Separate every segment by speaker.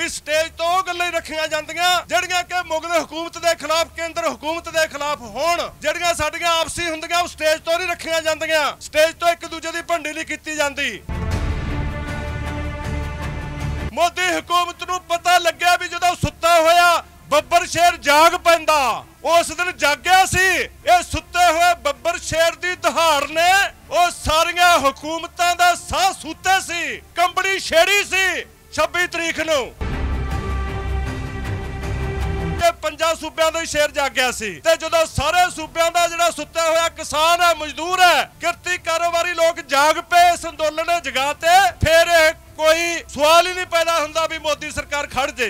Speaker 1: भी स्टेज तो गल्लां रखियां जांदियां जिहड़ियां कि मुगल हुकूमत के खिलाफ केंद्र हुकूमत के खिलाफ होण, जिहड़ियां साडीआं आपसी हुंदियां उह स्टेज तो नहीं रखियां जांदियां। स्टेज तो एक दूजे की भंडी नहीं कीती जांदी। मोदी हुकूमत नूं पता लग्या भी जदों सुत्ता होया बब्बर शेर जाग पैंदा, उस दिन जाग्या सी। ये सुत्ते हुए बब्बर शेर दी दहाड़ ने वो सारियां हुकूमतां दा साह सूते सी, कंबड़ी छेड़ी सी 26 तरीक नूं। पंजा सूबियां दा शेर जाग्या सी ते जदों सारे सूबियां दा जिहड़ा सुत्ता होया किसान है, मजदूर है, किरती कारोबारी लोग जाग पे इस अंदोलन ने जगाते, फिर कोई सवाल ही नहीं पैदा हुंदा भी मोदी सरकार खड़ जे।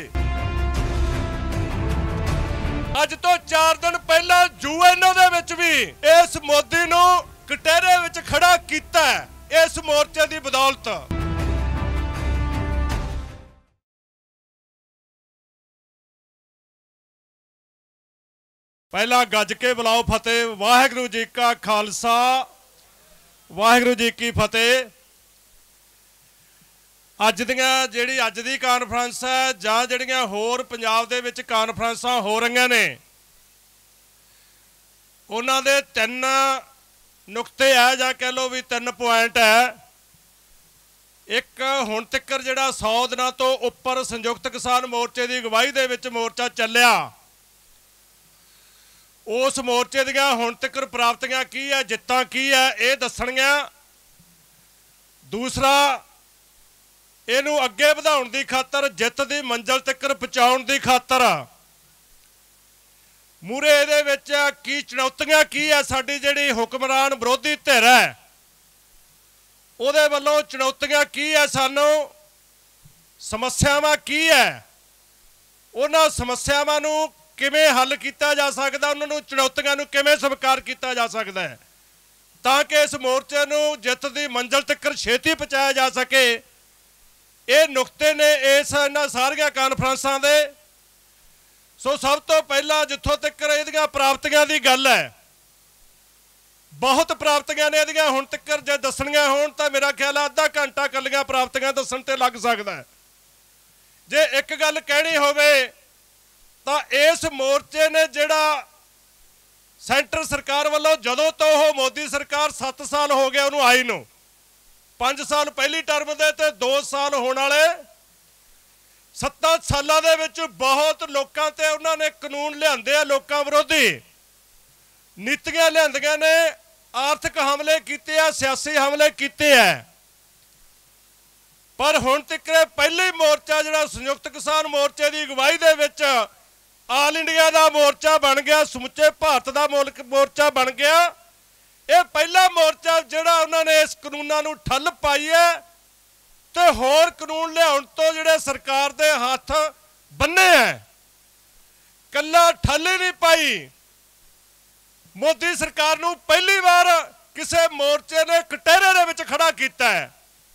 Speaker 1: अज तो 4 दिन पहला यूएनओ दे विच भी इस मोदी नूं कटहरे विच खड़ा कीता इस मोर्चे दी बदौलत। पहला गज के बुलाओ फतेह। वाहिगुरू जी का खालसा वाहिगुरू जी की फतेह। अज दी कानफ्रेंस है जां जिहड़ियां होर पंजाब दे विच कानफ्रेंसां हो रहीआं ने, उन्हां दे 3 नुकते है जां कह लो भी 3 पॉइंट है। एक हुण तक जिहड़ा 100 दिनां तो उपर संयुक्त किसान मोर्चे की अगवाई दे विच मोर्चा चलिया, उस मोर्चे दीआं हुण तक प्राप्तियां की है, जित्तां की है, ये दसणियां। दूसरा, इनू अगे वधाउण दी खातर, जित दी मंजिल तक पहुंचाउण दी खातर मूरे इहदे विच की चुनौतियां की है। साडी जिहड़ी हुक्मरान विरोधी धिर है उहदे वल्लों चुनौतियां की है, सानू समस्यावां की है, उन्हां समस्यावां नू किवें हल किया जा सकदा, उन्हां चुनौतियां नू किवें स्वीकार किया जा सकदा है ताकि इस मोर्चे नू जित दी मंजिल तक छेती पहुंचाया जा सके। ये नुकते ने इस इन्हां सारियां कानफ्रेंसां दे। सो सब तो पहला जिथों तक इहदियां प्राप्तियां दी गल है, बहुत प्राप्तियां ने इहदियां हुण तक जे दसणियां होण तां मेरा ख्याल अद्धा घंटा कल्लियां प्राप्तियां दस्सण ते लग सकदा है। जे एक गल कहनी होवे तां इस मोर्चे ने जिहड़ा सेंटर सरकार वालों जदों तो वो मोदी सरकार 7 साल हो गया उन्होंने आई नूं, 5 साल पहली टर्म दे ते 2 साल होने वाले 7 सालों दे विच बहुत लोगों ते उन्होंने कानून लिआंदे आ, लोकां विरोधी नीतियां लिआंदियां ने, आर्थिक हमले कीते आ, सियासी हमले कीते आ। पर हुण तक पहले मोर्चा जिहड़ा संयुक्त किसान मोर्चे की अगवाई दे विच आल इंडिया का मोर्चा बन गया, समुचे भारत का मोर्चा बन गया। ये पहला मोर्चा जिहड़ा उन्होंने इस कानूनां नूं ठल पाई है ते होर कानून लिआउण तो जिहड़े सरकार दे हत्थ बन्ने है, कल्ला ठल ही नहीं पाई। मोदी सरकार नूं पहली बार किसी मोर्चे ने कटहरे दे विच खड़ा कीता है।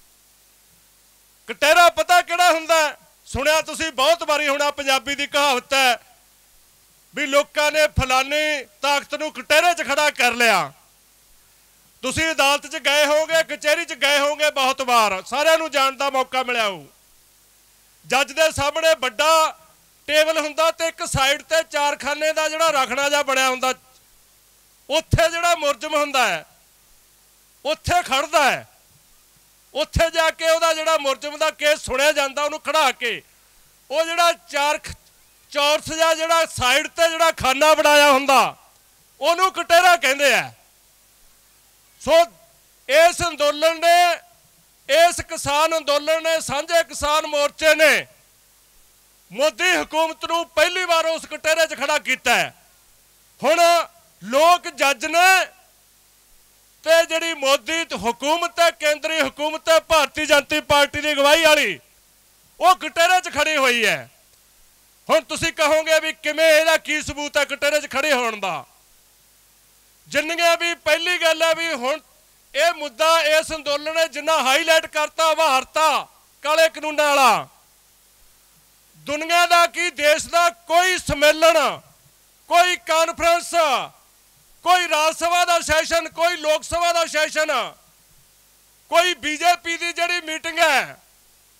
Speaker 1: कटहरा पता किहड़ा हुंदा है? सुनिया तुसीं बहुत बारी होना, पंजाबी दी कहावत है भी लोगों ने फलानी ताकत नूं कटहरे च खड़ा कर लिया। तुसीं अदालत च गए होगे, कचहरी च गए होगे, बहुत बार सारिਆਂ ਨੂੰ ਜਾਣ ਦਾ मौका मिलिया हो। जज के सामने बड़ा टेबल हुंदा ते एक साइड ते 4 खाने का जिहड़ा रखना जा बनया हुंदा, उत्थे जिहड़ा मुलजम हुंदा है उत्थे खड़दा है, उत्थे जाके उहदा जिहड़ा मुलजम दा केस सुनिया जांदा, उहनूं खड़ा के वो जिहड़ा 4 चौरस जा जिहड़ा साइड ते जिहड़ा खाना बनाया हुंदा उहनूं कटहरा कहंदे आ। सो इस अंदोलन ने, इस किसान अंदोलन ने, सांझे किसान मोर्चे ने मोदी हुकूमत नूं पहली बार उस कटहरे च खड़ा किया है। हुण लोग जज ने ते जिहड़ी मोदी हुकूमत है, केंद्री हुकूमत है, भारतीय जनता पार्टी की अगवाई वाली, वो कटहरे च खड़ी हुई है। हुण तुसीं कहोगे भी किवें, इहदा की सबूत है कटहरे च खड़े होण दा? जिन्नियां भी पहली गल है भी हुण ये मुद्दा इस अंदोलन ने जिन्ना हाईलाइट करता, वारता काले कानूनां वाला, दुनिया का की देश का कोई सम्मेलन, कोई कानफ्रेंस, कोई राज सभा का सैशन, कोई लोक सभा का सैशन, कोई बीजेपी की जिहड़ी मीटिंग है,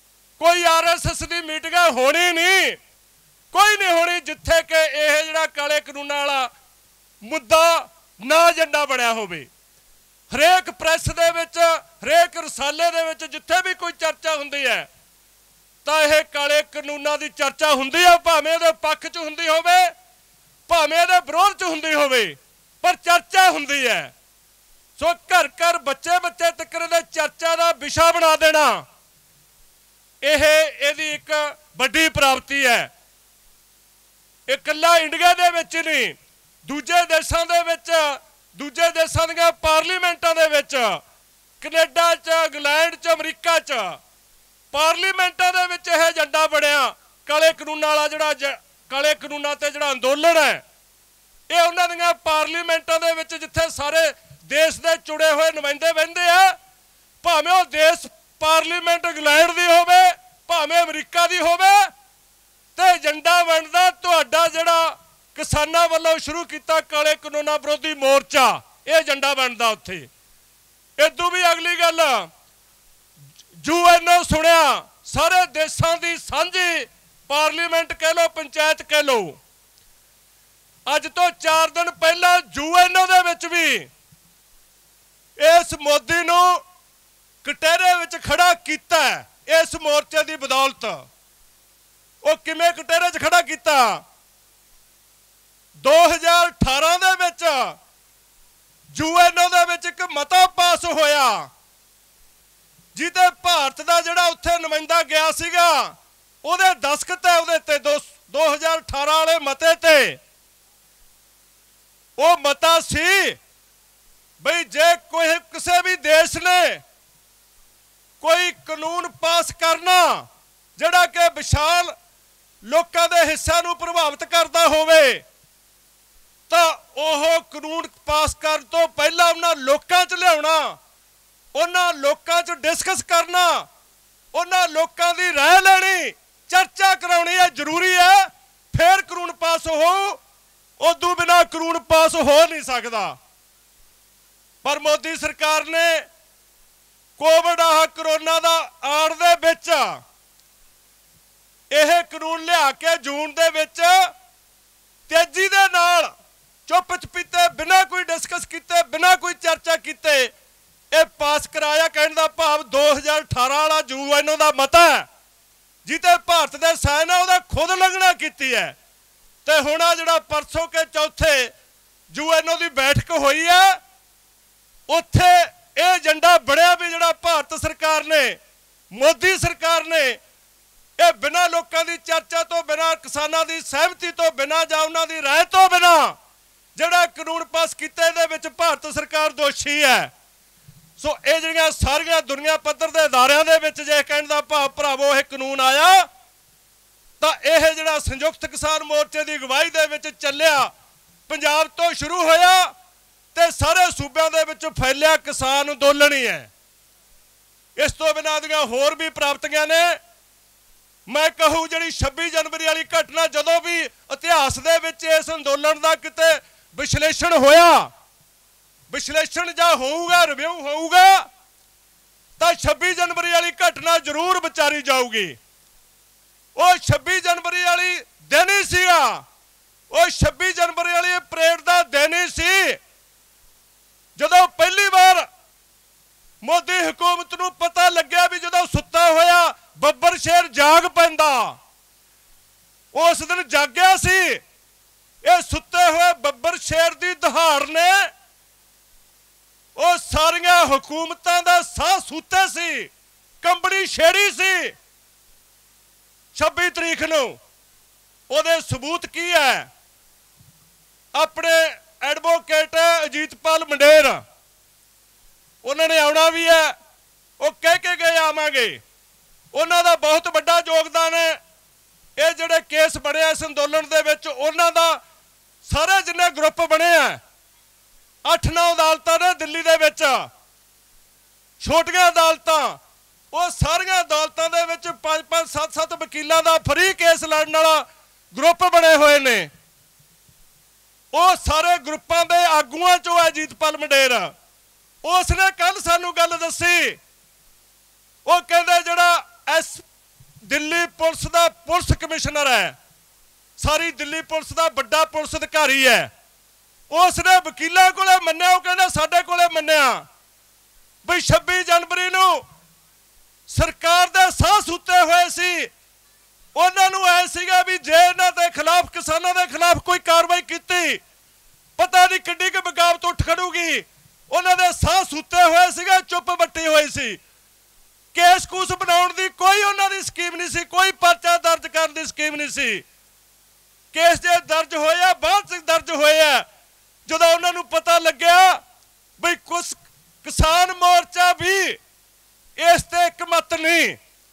Speaker 1: कोई RSS की मीटिंग होनी नहीं, कोई नहीं होनी जिथे कि यह जिहड़ा काले कानूनां वाला मुद्दा ना एजेंडा बनया होवे। हरेक प्रैस दे विच, हरेक रसाले दे विच जिथे भी कोई चर्चा हुंदी है तां यह काले कानूनां दी चर्चा हुंदी है, भावें इहदे पक्ष च हुंदी होवे भावें इहदे विरोध च हुंदी होवे, पर चर्चा हुंदी है। सो घर घर बच्चे बच्चे तक चर्चा का विषय बना देना यह एक बड़ी प्राप्ति है। इकल्ला इंडिया दे विच नहीं, दूजे देशों दे विच, दूजे देशों दी पार्लीमेंटां दे विच, कनेडा च, इंग्लैंड च, अमरीका च पार्लीमेंटां दे विच यह एजेंडा बनया काले कानूनां वाला जिहड़ा काले कानूनां ते जिहड़ा अंदोलन है ये उन्हां दीआं पार्लीमेंटां दे विच जिथे सारे देश दे जुड़े हुए नुमाइंदे बहिंदे आ, भावें वो देश पार्लीमेंट इंग्लैंड दी होवे भावें अमरीका दी होवे, ते एजेंडा बनदा तुहाडा जिहड़ा किसानां वालों शुरू किया काले कानूनां विरोधी मोर्चा, ये एजेंडा बनदा उत्थे। इदों भी अगली गल UN सुनिया सारे देशों की सांझी पार्लीमेंट कह लो पंचायत कह लो, अज तो 4 दिन पहला UN दे विच भी इस मोदी नूं कटहरे विच खड़ा किया इस मोर्चे की बदौलत। वो किवें कटहरे च खड़ा किया? 2018 दे विच UN दे विच एक मता पास होया जिहते भारत का जिहड़ा उत्थे नुमाइंदा गया सीगा उहदे दस्तखत है उहदे ते 2018 वाले मते ते। वो मता सी बई जे कोई किसी भी देश ने कोई कानून पास करना जिहड़ा कि विशाल लोकां दे हिस्सिਆਂ ਨੂੰ प्रभावित करता होवे तां ओह कानून पास करन तो पहला उन्हां लोकां च लियाउणा, उन्हां लोकां च डिस्कस करना, उन्हां लोकां दी राय लैणी, चर्चा कराउणी है जरूरी है, फिर कानून पास हो, उदों बिना कानून पास हो नहीं सकता। पर मोदी सरकार ने कोविड करोना दा आड़ दे विच यह कानून लिया के जून दे विच तेजी दे नाल चुप चपीते बिना कोई डिस्कस किते बिना कोई चर्चा किते ये पास कराया। कहने का भाव 2018 वाला UN दा मता है जिते भारत के साइन है वह खुद लगना की है। तो हुण आ जिहड़ा परसों के चौथे UN की बैठक हुई है उत्थे ये एजेंडा बनया भी जिहड़ा भारत सरकार ने मोदी सरकार ने ये बिना लोगों की चर्चा तो बिना किसानों की सहमति तो बिना जां उन्हां दी राय तो बिना जिहड़ा कानून पास किते दे विच भारत सरकार दोषी है। सो ये जिहड़ियां सारियां दुनिया पद्धर दे अदारियां दे विच जे कहण दा भाव भरावो यह कानून आया तां यह जिहड़ा संयुक्त किसान मोर्चे की अगवाई दे विच चलिया पंजाब तो शुरू होया ते सारे सूबे दे विच फैलिया किसान अंदोलन ही है। इस तो बिना दियां होर भी प्राप्तियां ने। मैं कहूँ जिहड़ी 26 जनवरी वाली घटना जदों भी इतिहास दे विच इस अंदोलन का किते विश्लेषण होया, विश्लेषण जां होऊगा रिव्यू होऊगा तां 26 जनवरी वाली घटना जरूर विचारी जाऊगी। वो 26 जनवरी वाली दिन ही सीगा, वो 26 जनवरी वाली परेड का दिन ही सी जदों पहली बार मोदी हुकूमत नूं पता लग्या भी जदों सुत्ता होया बब्बर शेर जाग पैंदा, उस दिन जाग्या सी। ये सुत्ते हुए बब्बर शेर की दहाड़ ने वो सारियां हुकूमतां दा साह सूते सी, कंबड़ी छेड़ी सी। 26 तरीक नूं उहदे सबूत की है? अपने एडवोकेट अजीतपाल मंडेर उन्होंने आना भी है, वो कह के गए आवांगे। उन्हों का बहुत बड़ा योगदान है ये जिहड़े केस बने इस अंदोलन दे विच। उन्हों का सारे जिन्ने ग्रुप बने हैं 8-9 अदालतां ने दिल्ली दे विच, छोटियां अदालतां, वो सारियां अदालतां दे विच 5-5 7-7 वकीलों का फ्री केस लड़न वाला ग्रुप बने हुए ने। वो सारे ग्रुपों के आगुआं चों है अजीतपाल मंडेर। उसने कल सानू गल दसी, वो कहंदे जिहड़ा दिल्ली पुलिस का पुलिस कमिश्नर है, सारी दिल्ली पुलिस का बड़ा पुलिस अधिकारी है, उसने वकीलों को मन्निया, कहना साडे कोले मन्निया भी 26 जनवरी नूं सरकार दे साह सुते हुए सी, उन्होंने ऐ सीगा भी जे इन्हां दे खिलाफ किसानों के खिलाफ कोई कार्रवाई की पता नहीं किड्डी की बगावत उठ खड़ूगी। उन्होंने साह सुते हुए सीगा, चुप बट्टी हुई सी, केस कूस बनाउण दी कोई उन्होंने स्कीम नहीं सी, कोई परचा दर्ज करने की स्कीम नहीं सी। केस जो दर्ज होया बाद दर्ज होया जो उन्होंने पता लग्या भी कुछ किसान मोर्चा भी इस ते एक मत नहीं।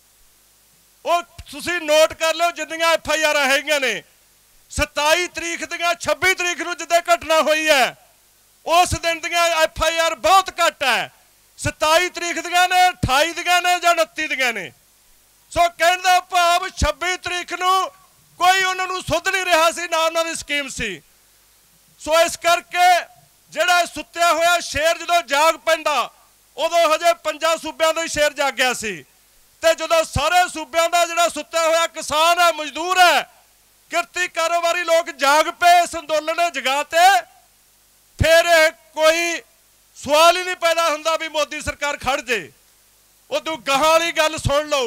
Speaker 1: वो तुसी नोट कर लो जिन्नियां FIR हैगियां ने 27 तरीक दियां 26 तरीक नूं जिद्दां घटना हुई है उस दिन दियां FIR बहुत घट है, 27 तरीक दियां ने 28 दियां ने जां 29 दियां ने। सो कहण दा भाव 26 तरीक नूं कोई उन्होंने सुध नहीं रहा सी, ना उन्होंने स्कीम सी। सो इस करके जिहड़ा सुत्या होया शेर जो जाग पैंदा उदों हजे 5 सूबियां दा ही शेर जाग्या सी, ते जो सारे सूबियां दा जिहड़ा सुत्या होया किसान है, मजदूर है, किरती कारोबारी लोग जाग पे इस अंदोलन ने जगाते, फिर कोई सवाल ही नहीं पैदा हुंदा भी मोदी सरकार खड़ जे। उदों गहां वाली गल सुन लो,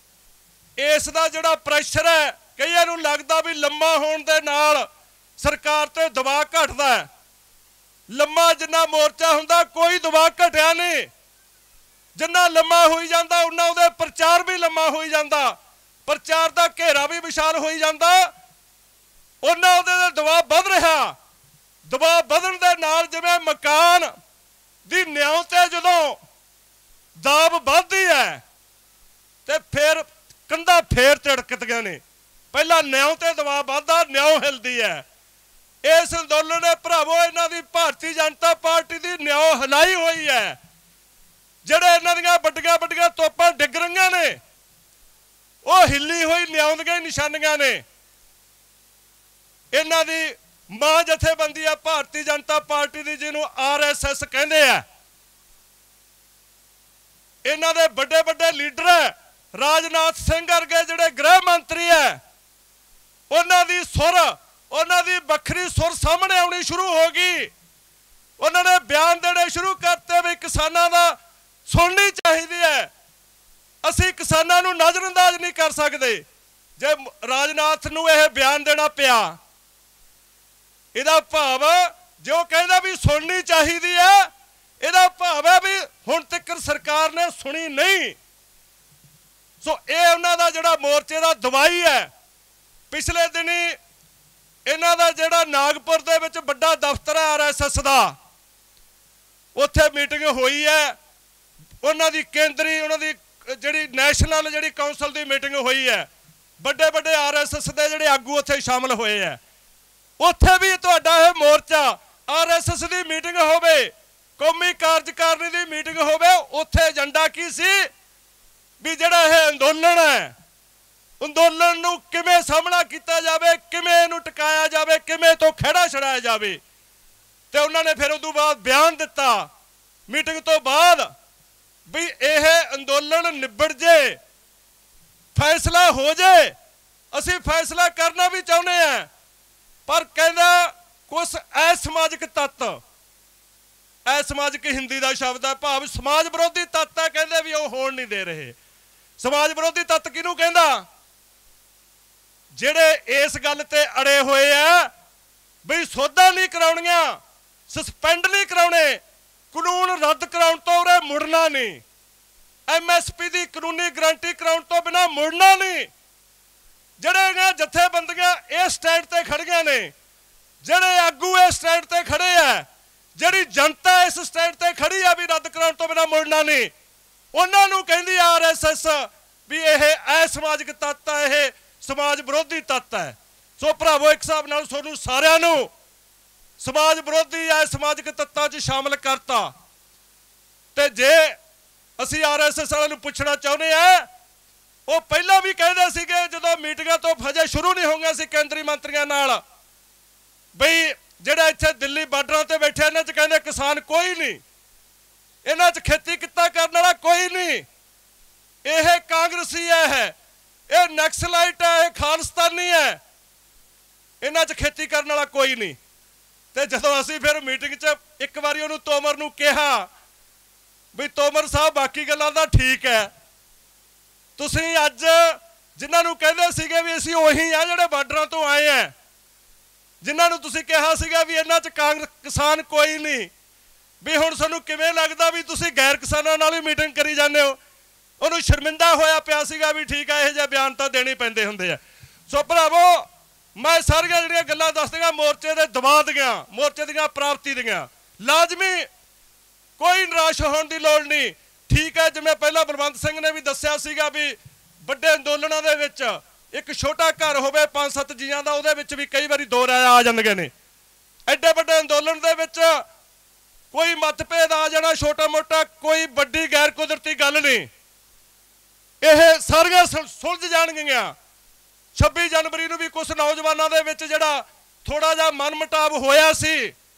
Speaker 1: इस दा जिहड़ा प्रैशर है कईयां नूं लगदा भी लम्मा होण दे नाल सरकार ते दबाव घटदा है, लम्मा जिन्ना मोर्चा हुंदा कोई दबाव घटिया नहीं, जिन्ना लम्मा होई जांदा उन्ना उहदे प्रचार भी लम्मा होई जांदा, प्रचार दा घेरा भी विशाल होई जांदा, उन्ना उहदे ते दबाव वध रहा। दबाव वधण दे नाल जिवें मकान दी न्याव ते जदों दाब वधदी है ते फिर कंधा फेर तिड़कदियां ने, पहला न्याव ते दबाव वधदा, न्याव हिलदी है। इस अंदोलन ने भरावो इन्हां दी भारतीय जनता पार्टी की न्याव हिलाई हुई है, ਜਿਹੜੇ ਇਹਨਾਂ ਦੀਆਂ ਵੱਡੀਆਂ ਵੱਡੀਆਂ ਤੋਪਾਂ ਡਿੱਗ ਰਹੀਆਂ ਨੇ ਉਹ ਹਿੱਲੀ ਹੋਈ ਲਿਆਉਂਦੀਆਂ ਨਿਸ਼ਾਨੀਆਂ ਨੇ। ਇਹਨਾਂ ਦੀ ਮਾਂ ਜਥੇਬੰਦੀ ਆ ਭਾਰਤੀ ਜਨਤਾ ਪਾਰਟੀ ਦੀ, ਜਿਹਨੂੰ RSS ਕਹਿੰਦੇ ਆ। ਇਹਨਾਂ ਦੇ ਵੱਡੇ ਵੱਡੇ ਲੀਡਰ ਹੈ, ਰਾਜਨਾਥ ਸਿੰਘ ਵਰਗੇ ਜਿਹੜੇ ਗ੍ਰਹਿ ਮੰਤਰੀ ਹੈ, ਉਹਨਾਂ ਦੀ ਸੁਰ, ਉਹਨਾਂ ਦੀ ਵੱਖਰੀ ਸੁਰ ਸਾਹਮਣੇ ਆਉਣੀ ਸ਼ੁਰੂ ਹੋ ਗਈ। ਉਹਨਾਂ ਨੇ ਬਿਆਨ ਦੇਣੇ ਸ਼ੁਰੂ ਕਰਤੇ ਵੀ ਕਿਸਾਨਾਂ ਦਾ सुननी चाहिए है, असी किसानों को नज़रअंदाज नहीं कर सकते। जे राजनाथ नूं यह बयान देना पिया, इहदा भाव जो कहना भी सुननी चाहिए है, इहदा भाव है भी हुण तक सरकार ने सुनी नहीं। सो ये उन्हां दा जिहड़ा मोर्चे दा दवाई है। पिछले दिनी इन्हां दा जिहड़ा नागपुर दे विच वड्डा दफ्तर है RSS दा, उत्थे मीटिंग हुई है, उन्होंने केंद्री उन्होंने जी नैशनल जी कौंसल की मीटिंग हुई है, बड़े बड़े RSS के जोड़े आगू उत्थे शामिल हुए हैं। उत्थे भी तुहाडा यह मोर्चा RSS की मीटिंग होवे, कौमी कार्यकारिणी की मीटिंग होवे, उत्थे एजेंडा की सी भी जिहड़ा यह अंदोलन है, अंदोलन नूं किवें सामना किया जाए, किवें इहनूं टकाया जाए, किवें तो खड़ा छड़ाया जाए। तो उन्होंने फिर उदों बाद बयान दिता मीटिंग तो बाद भी यह अंदोलन निबड़ जे, फैसला हो जाए। असी फैसला करना भी चाहते हैं, पर कहना कुछ असमाजिक तत्व, असमाजिक हिंदी का शब्द है, भाव समाज विरोधी तत्व है, कहते भी वो होण नहीं दे रहे। समाज विरोधी तत्व किहनूं कहंदा? जिहड़े इस गल ते अड़े हुए है भी सौदा नहीं कराउणियां, सस्पेंड नहीं कराउणे, कानून रद्द कराउण तो उरे मुड़ना नहीं, MSP की कानूनी गारंटी कराउण तो बिना मुड़ना नहीं। जिहड़े जथेबंदियां इस स्टैंड ते खड़ियां ने, जिहड़े आगू इस स्टैंड ते खड़े है, जिहड़ी जनता इस स्टैंड ते खड़ी है भी रद्द कराउण तो बिना मुड़ना नहीं, उन्हां नूं कहंदी RSS भी यह असमाजिक तत्व है, यह समाज विरोधी तत्व है। सो भरावो एक हिसाब नाल तुहानूं सारिआं नूं समाज विरोधी असमाजिक तत्वां 'च शामिल करता। ते जे असी RSS वालों नूं पुछना चाहुंदे आ, वो पहला भी कहते सीगे जदों मीटिंगां तो हजे शुरू नहीं होईआं सी केंद्रीय मंत्रियों नाल, बई जिहड़े इत्थे दिल्ली बार्डरां ते बैठे इन्हां 'च कहंदे किसान कोई नहीं, इन्हां 'च खेती कित्ता करन वाला कोई नहीं, यह कांग्रेसी है, ये नक्सलाइट है, ये खालिस्तानी है, इन्हां च खेती करने वाला कोई नहीं। तो जदों असीं फिर मीटिंग च एक बारी उहनूं तोमर नूं कहा भी तोमर साहब बाकी गल्लां तां ठीक है, तुसीं अज जिन्हां नूं कहंदे सीगे भी असीं उही आ जिहड़े बार्डरां तों आए हैं, जिन्हां नूं तुसीं कहा सीगा भी इन्हां च कांग्रेस किसान कोई नहीं, भी हुण सानूं किवें लगदा भी तुसीं गैर किसानां नाल ही मीटिंग करी जांदे हो। उहनूं शर्मिंदा होया पिया सीगा भी ठीक है, इहो जिहे बयान तां देणे पैंदे हुंदे आ। सो भरावो मैं सारियां जिहड़ियां गल्लां दसदियां मोर्चे दे दबा दियां, मोर्चे दियां प्राप्ति दियां, लाजमी कोई निराश होने की लोड़ नहीं। ठीक है, जिवें पहला बलवंत सिंह ने भी दस्सिया सीगा भी बड़े अंदोलनां दे विच एक छोटा घर होवे 5-7 जीआं दा, उहदे विच भी कई बारी दो राय आ जांदियां ने। एडे वड्डे अंदोलन दे विच कोई मतभेद आ जाना छोटा मोटा कोई बड़ी गैर कुदरती गल नहीं, यह सारियां सुलझ जाणगियां। 26 जनवरी नूं भी कुछ नौजवानों दे विच जिहड़ा थोड़ा जिहा मन मुटाव होया सी,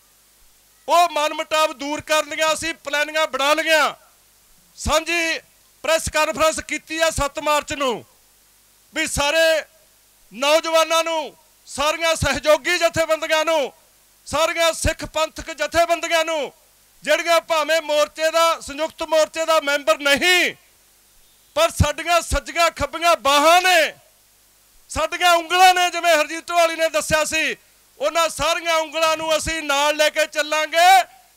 Speaker 1: वो मन मुटाव दूर कर लिया, असीं प्लैनिंगां बना लिया। सांझी प्रैस कानफ्रेंस की है 7 मार्च नूं भी सारे नौजवानों नूं, सारियां सहयोगी जथेबंदियां नूं, सारियां सिख पंथक जथेबंदियां नूं जिहड़ियां भावें मोर्चे दा संयुक्त मोर्चे दा मैंबर नहीं पर साडियां सज्जियां खब्बियां बाहां ने, साडियां उंगलां ने, जिवें हरजीत ढोआली ने दस्सिया सी, उन्हां सारियां उंगलां नूं असीं नाल लैके चलांगे।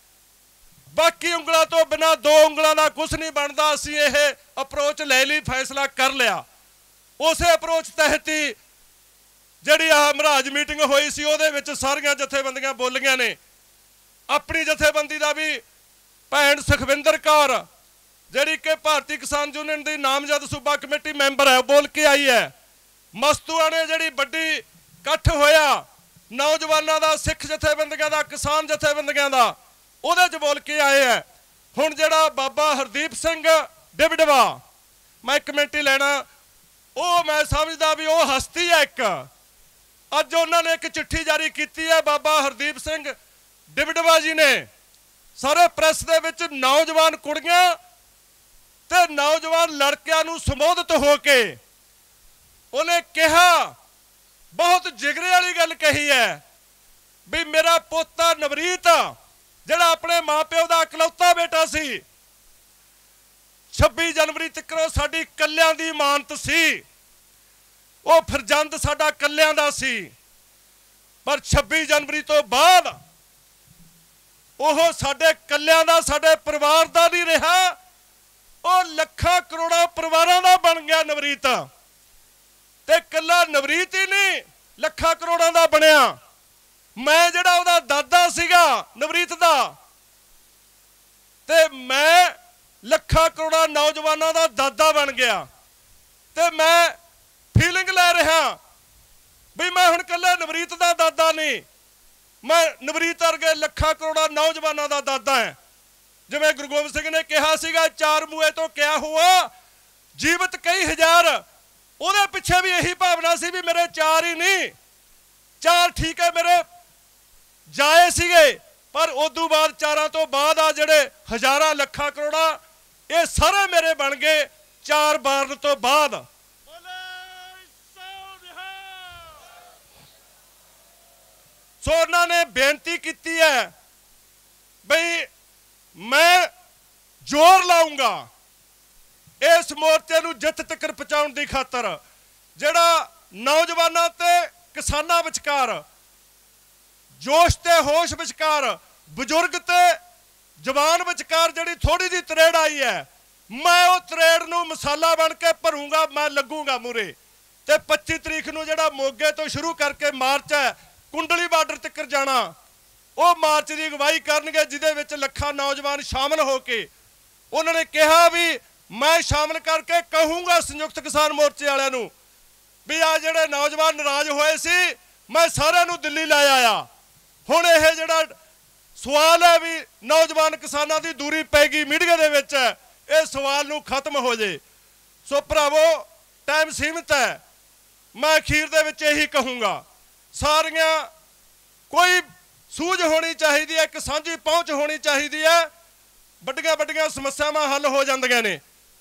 Speaker 1: बाकी उंगलां तो बिना 2 उंगलां दा कुछ नहीं बनता। असीं यह अप्रोच ले ली, फैसला कर लिया। उस अप्रोच तहत ही जिहड़ी आ महाराज मीटिंग होई सी, उहदे विच सारियां जथेबंदियां बोलियां ने। अपनी जथेबंदी दा भी भैन सुखविंदर कौर जिहड़ी कि भारतीय किसान यूनियन दी नामजद सूबा कमेटी मैंबर है, बोल के आई है। मस्तूआ ने जिहड़ी वड्डी इकट्ठ होया नौजवानों का, सिख जथेबंदियां का, किसान जथेबंदियां का, उहदे च बोल के आए हैं। हुण जिहड़ा बाबा हरदीप सिंह डिबडवा, मैं कमेंटी लेना, वो मैं समझदा भी वो हस्ती है एक। अज उन्होंने एक चिट्ठी जारी की है, बाबा हरदीप सिंह डिबडवा जी ने सारे प्रैस दे विच नौजवान कुड़ियां ते नौजवान लड़कियां नूं संबोधित होके उन्हें कहा, बहुत जिगरे वाली गल कही है भी मेरा पोता नवरीत जिहड़ा अपने माँ प्यो का इकलौता बेटा सी, 26 जनवरी तक साडी कल्यां दी मानत सी, वो फरजंद साडा कल्यां दा सी। पर 26 जनवरी तो बाद वो साडे कल्यां दा, साडे परिवार दा नहीं रहा, वो लखां करोड़ां परिवारां दा बन गया नवरीत। ते कल्ला नवरीत ही नहीं लखां करोड़ां दा बनिया। मैं जिहड़ा उहदा दादा सीगा नवरीत दा, ते मैं लखां करोड़ां नौजवानों का दादा बन गया। ते मैं फीलिंग लै रहा भी मैं हुण कल्ला नवरीत दा दादा नहीं, मैं नवरीत वर्गे लखां करोड़ां नौजवानों का दादा है। जिवें गुरु गोबिंद सिंह ने कहा सीगा, 4 मुए तो क्या हुआ जीवित कई हजार, उहदे पिछे भी यही भावना सी भी मेरे 4 ही नहीं, 4 ठीक है मेरे जाए सीगे, पर उदों बाद 4 तो बाद आ जिहड़े हजारां लखां करोड़ां ये सारे मेरे बन गए 4 बार तो बाद। सो उन्होंने बेनती की है बई मैं जोर लाऊंगा इस मोर्चे नूं जित तक पहुंचाउण दी खातर, जिहड़ा नौजवानों ते किसानां विचकार, जोश ते होश विचकार, बजुर्ग ते जवान विचकार जिहड़ी थोड़ी जी तरेड़ आई है, मैं वो तरेड़ नूं मसाला बन के भरूंगा, मैं लगूंगा मूरे। ते 25 तरीक नूं जिहड़ा मोगे तो शुरू करके मार्च है कुंडली बार्डर तक जाना, वो मार्च की अगवाई करनगे, जिहदे विच लखां नौजवान शामिल होके उन्होंने कहा भी मैं शामिल करके कहूँगा संयुक्त किसान मोर्चे वालियां नूं भी आ जिहड़े नौजवान नाराज होए सी मैं सारिआं नूं दिल्ली लै आया। हुण इह जिहड़ा सवाल है भी नौजवान किसानां दी दूरी पैगी मीडिया दे विच, इस सवाल नूं खत्म हो जाए। सो भरावो टाइम सीमित है, मैं अखीर दे विच यही कहूँगा, सारियां कोई सूझ होनी चाहिए है, एक सांझी पहुँच होनी चाहिए है, बड़ियां बड़ियां समस्यावां हल हो जांदियां ने।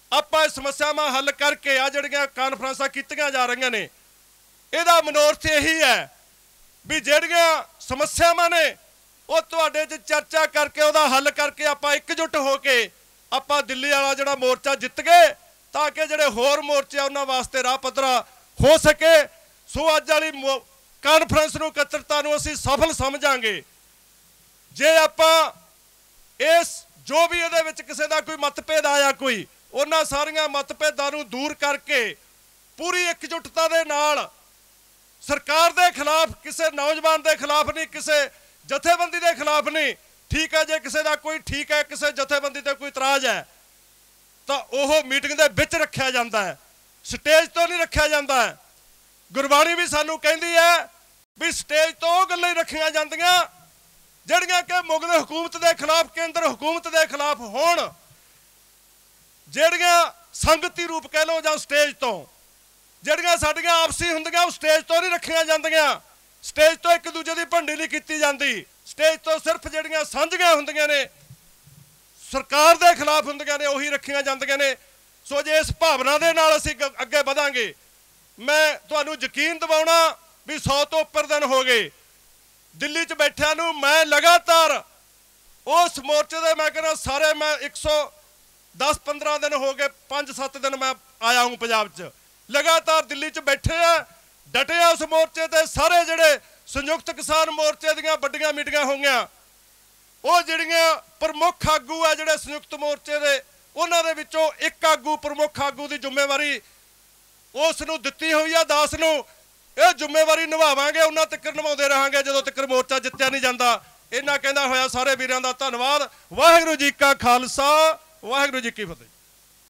Speaker 1: ਆਪਾਂ ਇਹ ਸਮੱਸਿਆਵਾਂ ਹੱਲ ਕਰਕੇ ਆ ਜਿਹੜੀਆਂ ਕਾਨਫਰੰਸਾਂ ਕੀਤੀਆਂ ਜਾ ਰਹੀਆਂ ਨੇ, ਇਹਦਾ ਮਨੋਰਥ ਇਹੀ ਹੈ ਵੀ ਜਿਹੜੀਆਂ ਸਮੱਸਿਆਵਾਂ ਨੇ ਉਹ ਤੁਹਾਡੇ 'ਚ ਚਰਚਾ ਕਰਕੇ ਉਹਦਾ ਹੱਲ ਕਰਕੇ ਆਪਾਂ ਇਕਜੁੱਟ ਹੋ ਕੇ ਆਪਾਂ ਦਿੱਲੀ ਵਾਲਾ ਜਿਹੜਾ ਮੋਰਚਾ ਜਿੱਤ ਗਏ, ਤਾਂ ਕਿ ਜਿਹੜੇ ਹੋਰ ਮੋਰਚੇ ਉਹਨਾਂ ਵਾਸਤੇ ਰਾਹ ਪੱਧਰਾ ਹੋ ਸਕੇ। ਸੋ ਅੱਜ ਵਾਲੀ ਕਾਨਫਰੰਸ ਨੂੰ, ਇਕੱਤਰਤਾ ਨੂੰ ਅਸੀਂ ਸਫਲ ਸਮਝਾਂਗੇ ਜੇ ਆਪਾਂ ਇਸ ਜੋ ਵੀ ਇਹਦੇ ਵਿੱਚ ਕਿਸੇ ਦਾ ਕੋਈ ਮਤਭੇਦ ਆਇਆ, ਕੋਈ ਉਹਨਾਂ ਸਾਰੀਆਂ ਮਤਭੇਦਾਂ ਨੂੰ ਦੂਰ ਕਰਕੇ ਪੂਰੀ ਇਕਜੁੱਟਤਾ ਦੇ ਨਾਲ ਸਰਕਾਰ ਦੇ ਖਿਲਾਫ, ਕਿਸੇ ਨੌਜਵਾਨ ਦੇ ਖਿਲਾਫ ਨਹੀਂ, ਕਿਸੇ ਜਥੇਬੰਦੀ ਦੇ ਖਿਲਾਫ ਨਹੀਂ। ਠੀਕ ਹੈ, ਜੇ ਕਿਸੇ ਦਾ ਕੋਈ ਠੀਕ ਹੈ, ਕਿਸੇ ਜਥੇਬੰਦੀ ਤੇ ਕੋਈ ਇਤਰਾਜ਼ ਹੈ ਤਾਂ ਉਹ ਮੀਟਿੰਗ ਦੇ ਵਿੱਚ ਰੱਖਿਆ ਜਾਂਦਾ ਹੈ, ਸਟੇਜ ਤੋਂ ਨਹੀਂ ਰੱਖਿਆ ਜਾਂਦਾ ਹੈ। ਗੁਰਬਾਣੀ ਵੀ ਸਾਨੂੰ ਕਹਿੰਦੀ ਹੈ ਵੀ ਸਟੇਜ ਤੋਂ ਉਹ ਗੱਲਾਂ ਹੀ ਰੱਖੀਆਂ ਜਾਂਦੀਆਂ ਜਿਹੜੀਆਂ ਕਿ ਮੁਗਲ ਹਕੂਮਤ ਦੇ ਖਿਲਾਫ, ਕੇਂਦਰ ਹਕੂਮਤ ਦੇ ਖਿਲਾਫ ਹੋਣ, ਜਿਹੜੀਆਂ ਸੰਗਤੀ ਰੂਪ ਕਹਿ ਲਓ ਜਾਂ ਸਟੇਜ ਤੋਂ, ਜਿਹੜੀਆਂ ਸਾਡੀਆਂ ਆਪਸੀ ਹੁੰਦੀਆਂ ਉਹ ਸਟੇਜ ਤੋਂ ਨਹੀਂ ਰੱਖੀਆਂ ਜਾਂਦੀਆਂ। ਸਟੇਜ ਤੋਂ ਇੱਕ ਦੂਜੇ ਦੀ ਭੰਡੀ ਨਹੀਂ ਕੀਤੀ ਜਾਂਦੀ। ਸਟੇਜ ਤੋਂ ਸਿਰਫ ਜਿਹੜੀਆਂ ਸਾਂਝੀਆਂ ਹੁੰਦੀਆਂ ਨੇ, ਸਰਕਾਰ ਦੇ ਖਿਲਾਫ ਹੁੰਦੀਆਂ ਨੇ, ਉਹੀ ਰੱਖੀਆਂ ਜਾਂਦੀਆਂ ਨੇ। ਸੋ ਜੇ ਇਸ ਭਾਵਨਾ ਦੇ ਨਾਲ ਅਸੀਂ ਅੱਗੇ ਵਧਾਂਗੇ, ਮੈਂ ਤੁਹਾਨੂੰ ਯਕੀਨ ਦਿਵਾਉਣਾ ਵੀ 100 ਤੋਂ ਉੱਪਰ ਦਿਨ ਹੋ ਗਏ ਦਿੱਲੀ 'ਚ ਬੈਠਿਆਂ ਨੂੰ। ਮੈਂ ਲਗਾਤਾਰ ਉਸ ਮੋਰਚੇ ਦੇ, ਮੈਂ ਕਹਿੰਦਾ ਸਾਰੇ, ਮੈਂ 110-15 ਦਿਨ ਹੋ ਗਏ, 5-7 ਦਿਨ ਮੈਂ ਆਇਆ ਹੂੰ ਪੰਜਾਬ 'ਚ, ਲਗਾਤਾਰ ਦਿੱਲੀ 'ਚ ਬੈਠੇ ਆ, ਡਟੇ ਆ ਉਸ ਮੋਰਚੇ ਤੇ। ਸਾਰੇ ਜਿਹੜੇ ਸੰਯੁਕਤ ਕਿਸਾਨ ਮੋਰਚੇ ਦੀਆਂ ਵੱਡੀਆਂ ਮੀਟਿੰਗਾਂ ਹੋਈਆਂ, ਉਹ ਜਿਹੜੀਆਂ ਪ੍ਰਮੁੱਖ ਆਗੂ ਆ ਜਿਹੜੇ ਸੰਯੁਕਤ ਮੋਰਚੇ ਦੇ, ਉਹਨਾਂ ਦੇ ਵਿੱਚੋਂ ਇੱਕ ਆਗੂ, ਪ੍ਰਮੁੱਖ ਆਗੂ ਦੀ ਜ਼ਿੰਮੇਵਾਰੀ ਉਸ ਨੂੰ ਦਿੱਤੀ ਹੋਈ ਆ, ਦਾਸ ਨੂੰ। ਇਹ ਜ਼ਿੰਮੇਵਾਰੀ ਨਿਭਾਵਾਂਗੇ, ਉਹਨਾਂ ਤੱਕ ਨਿਭਾਉਂਦੇ ਰਹਾਂਗੇ ਜਦੋਂ ਤੱਕ ਮੋਰਚਾ ਜਿੱਤਿਆ ਨਹੀਂ ਜਾਂਦਾ। ਇਹਨਾਂ ਕਹਿੰਦਾ ਹੋਇਆ ਸਾਰੇ ਵੀਰਾਂ ਦਾ ਧੰਨਵਾਦ। ਵਾਹਿਗੁਰੂ ਜੀ ਕਾ ਖਾਲਸਾ, ਵਾਹਿਗੁਰੂ ਜੀ ਕੀ ਫਤਿਹ।